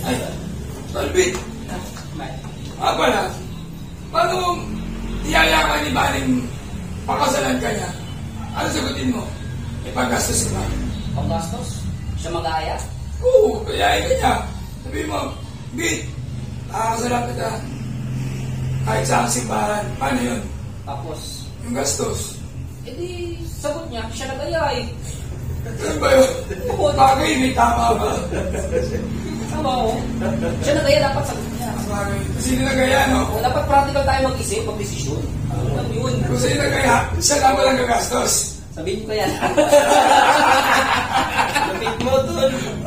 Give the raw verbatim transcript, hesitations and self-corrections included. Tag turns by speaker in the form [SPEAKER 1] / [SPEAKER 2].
[SPEAKER 1] Ay, Tolbit. Ah, pala. Paano iyayakan ni Baling pakasalan ka niya? Ano sagutin mo? Ipagastos ka ba?
[SPEAKER 2] Panggastos? Siya mag-aaya?
[SPEAKER 1] Oo, kayain ka niya. Sabihin mo, Bit, nakakasalan kita. Kahit sa simbahan. Paano yun?
[SPEAKER 2] Tapos,
[SPEAKER 1] Yung gastos.
[SPEAKER 2] eh di, sagot niya, siya nag-aaya eh.
[SPEAKER 1] Ano ba yun? Bagay, may tama ba?
[SPEAKER 2] Tama ko. Siya nag-aaya, dapat sagot niya.
[SPEAKER 1] Bagay. Sino nagaya, no?
[SPEAKER 2] O, dapat practical tayo mag-isip, mag-desisyon. Ano lang yun?
[SPEAKER 1] Kung sino nagaya, siya na walang gagastos.
[SPEAKER 2] Sabihin ko yan. Lapit mo, tol.